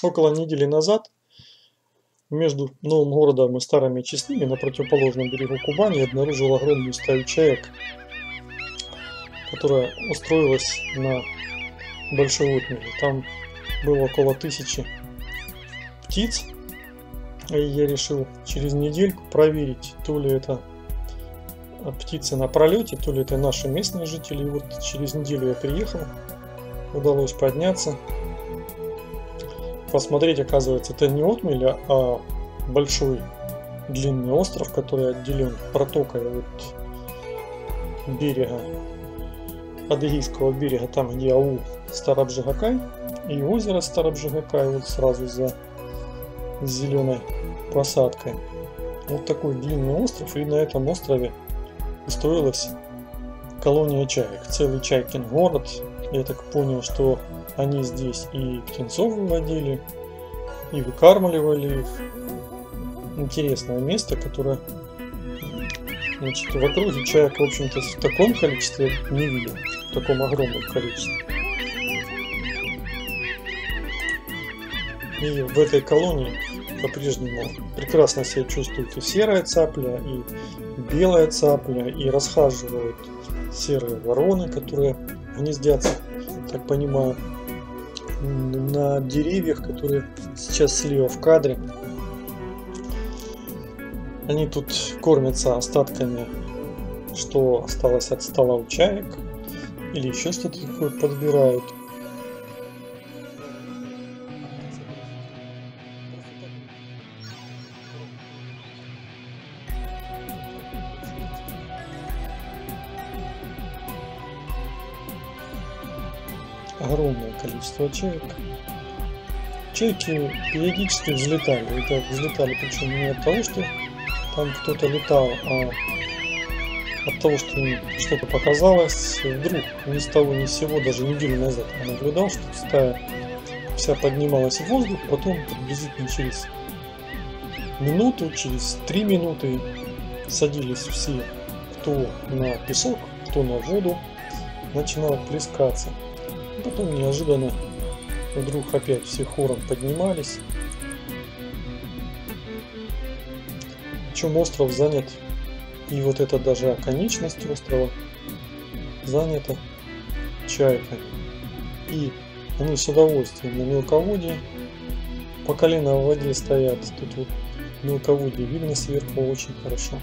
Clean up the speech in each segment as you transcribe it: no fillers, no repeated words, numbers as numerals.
Около недели назад между Новым городом и Старыми Честными на противоположном берегу Кубани обнаружил огромную стаю чаек, которая устроилась на большой отмеле. Там было около 1000 птиц, и я решил через недельку проверить, то ли это птицы на пролете, то ли это наши местные жители. И вот через неделю я приехал, удалось подняться, посмотреть. Оказывается, это не отмель, а большой длинный остров, который отделен протокой от берега, от Эгейского берега, там где аул Старобжигакай, и озеро Старобжигакай вот сразу за зеленой посадкой. Вот такой длинный остров, и на этом острове устроилась колония чаек, целый чайкин город. Я так понял, что они здесь и птенцов выводили, и выкармливали их. Интересное место, которое, значит, в округе чаек, в общем-то, в таком количестве не видел, в таком огромном количестве. И в этой колонии по-прежнему прекрасно себя чувствует и серая цапля, и белая цапля, и расхаживают серые вороны, которые гнездятся, так понимаю, на деревьях, которые сейчас слева в кадре. Они тут кормятся остатками, что осталось от стола у чаек, или еще что-то такое подбирают. Огромное количество чаек. Чайки периодически взлетали. Это взлетали причем не от того, что там кто-то летал, а от того, что им что-то показалось. Вдруг ни с того ни с сего, даже неделю назад я наблюдал, что стая вся поднималась в воздух, потом приблизительно через минуту, через 3 минуты садились все, кто на песок, кто на воду, начинал плескаться. Потом неожиданно вдруг опять все хором поднимались. Причем остров занят, и вот это даже оконечность острова занята чайками. И они с удовольствием на мелководье, по колено в воде стоят. Тут вот мелководье видно сверху очень хорошо.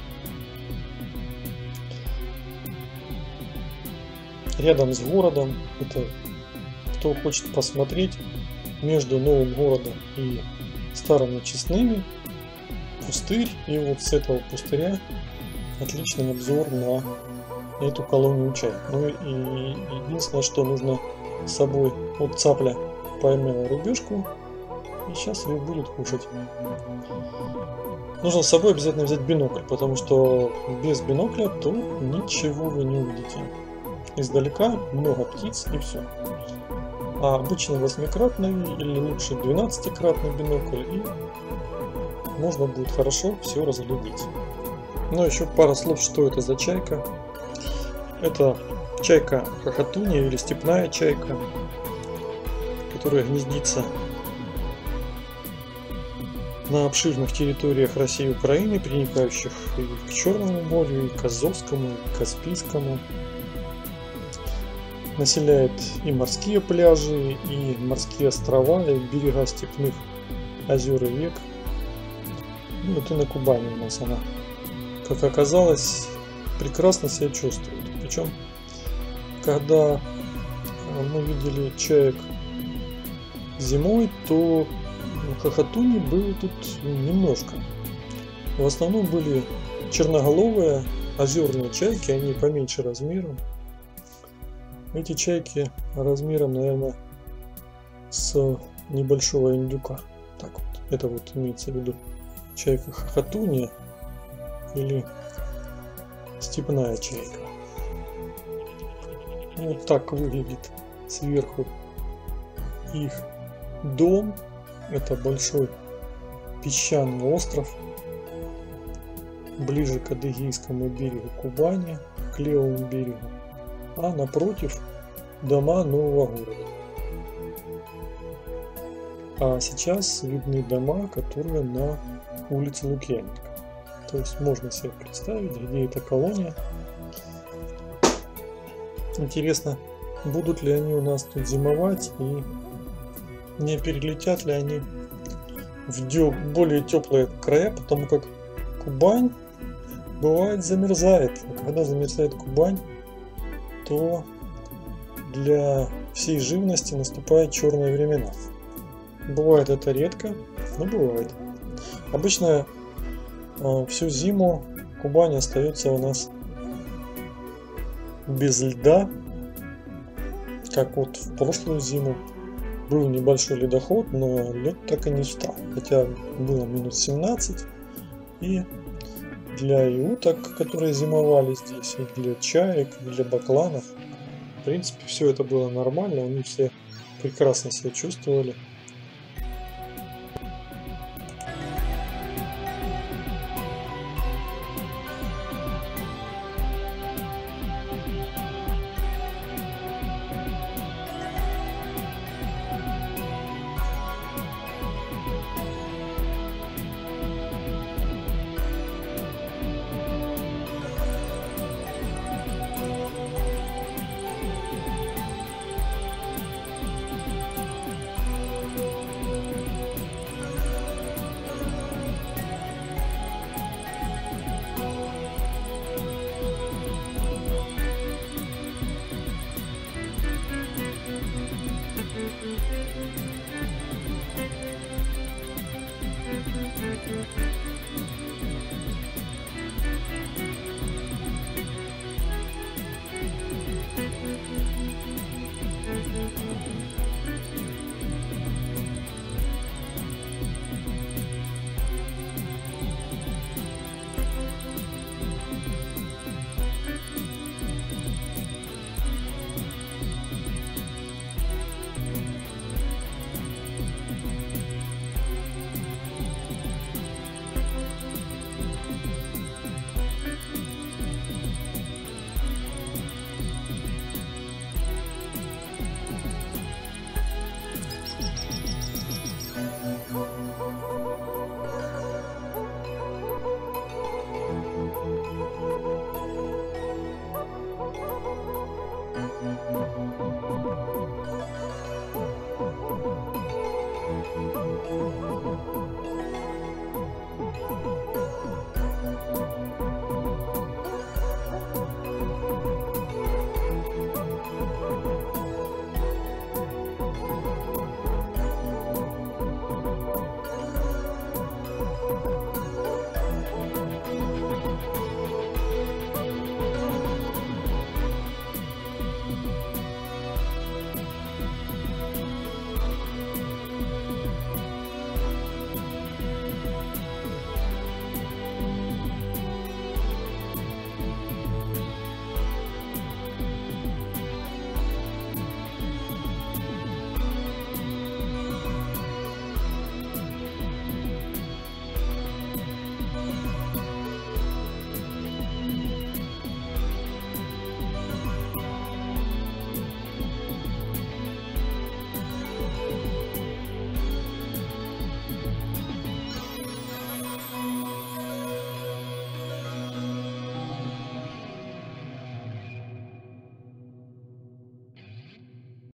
Рядом с городом, это кто хочет посмотреть, между Новым городом и Старыми Честными пустырь, и вот с этого пустыря отличный обзор на эту колонию чаек. Ну и единственное, что нужно с собой, вот цапля поймала рыбешку и сейчас ее будет кушать. Нужно с собой обязательно взять бинокль, потому что без бинокля то ничего вы не увидите. Издалека много птиц и все. А обычный 8-кратный или лучше 12-кратный бинокль, и можно будет хорошо все разглядеть. Но еще пара слов, что это за чайка. Это чайка хохотунья или степная чайка, которая гнездится на обширных территориях России и Украины, приникающих и к Черному морю, и к Азовскому, и к Каспийскому. Населяет и морские пляжи, и морские острова, и берега степных озер и рек. Ну, вот и на Кубани у нас она, как оказалось, прекрасно себя чувствует. Причем, когда мы видели чаек зимой, то хохотуней было тут немножко. В основном были черноголовые озерные чайки, они поменьше размером. Эти чайки размером, наверное, с небольшого индюка. Так вот, это вот имеется в виду чайка хохотунья или степная чайка. Вот так выглядит сверху их дом. Это большой песчаный остров ближе к Адыгейскому берегу Кубани, к левому берегу. А напротив дома Нового города. А сейчас видны дома, которые на улице Лукьяненко. То есть можно себе представить, где эта колония. Интересно, будут ли они у нас тут зимовать и не перелетят ли они в более теплые края, потому как Кубань бывает замерзает. А когда замерзает Кубань, то для всей живности наступают черные времена. Бывает это редко, но бывает. Обычно всю зиму Кубань остается у нас без льда, как вот в прошлую зиму был небольшой ледоход, но лед так и не встал, хотя было минус 17, и для уток, которые зимовали здесь, и для чаек, и для бакланов, в принципе, все это было нормально, они все прекрасно себя чувствовали.